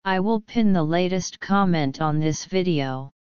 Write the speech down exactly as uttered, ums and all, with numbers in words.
I will pin the latest comment on this video.